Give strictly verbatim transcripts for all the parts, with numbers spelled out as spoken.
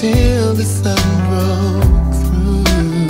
till the sun broke through.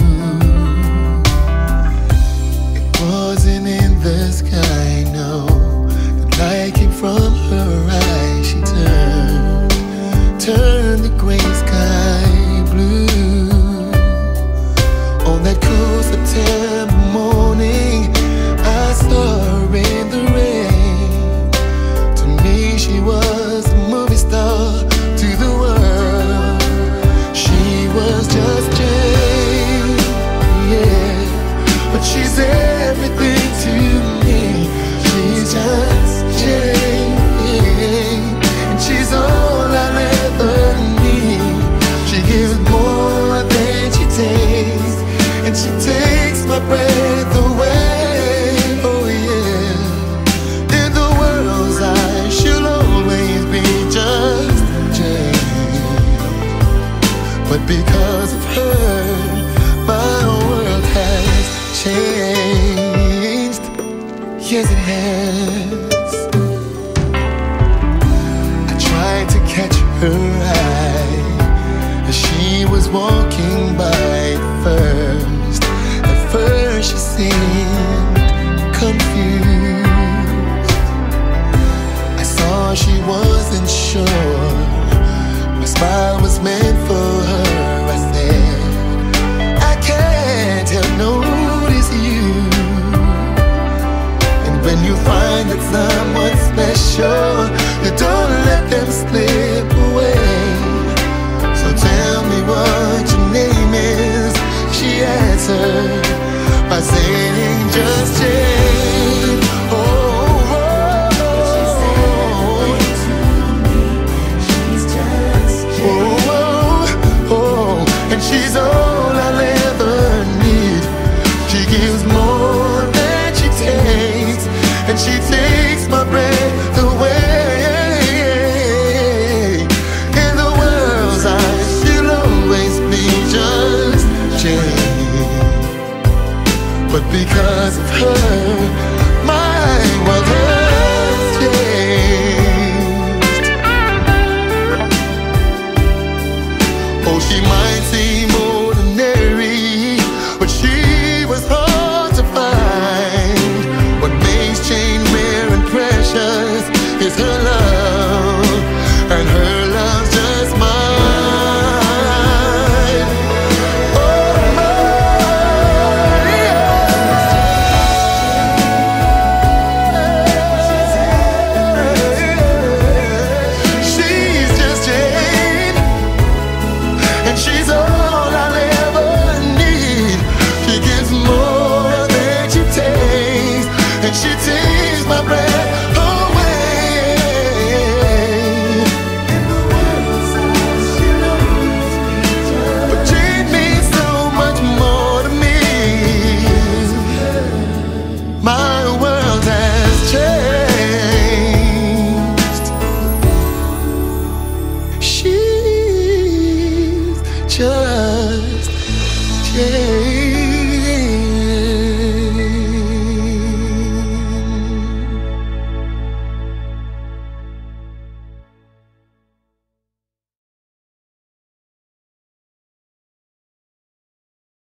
It wasn't in the sky, no. The light came from her eyes. She turned, turned the gray sky blue. On that cool September morning, I saw her in the rain. To me, she was a movie star. To the world, she was just Jane, yeah. But she's everything to me. She's just Jane, and she's all I'll ever need. She gives more than she takes, and she takes my breath away. Oh yeah. In the world's eyes, she'll always be just Jane. But because of her, my world has changed. Yes, it has. I tried to catch her eye as she was walking by first. At first she seemed confused. I saw she wasn't sure. My smile was meant for her. I said, I can't help notice you. And when you find that someone special, you don't let them slip away. So tell me what your name is. She answered by saying just Jane. Oh, oh, oh. She's just Jane. Oh, oh, and she's all I'll ever need. She gives more than she takes, and she takes my breath away. In the world's eyes, she'll always be just Jane. But because of her, my world has changed. Oh, she might seem ordinary, but she was hard to find. What makes Jane rare and precious is her love, and her love's just mine. She's all I'll ever need. She gives more than she takes, and she takes my breath away. In the world's eyes, she'll always be just. But Jane means so much more to me. My world has changed. She just Jane.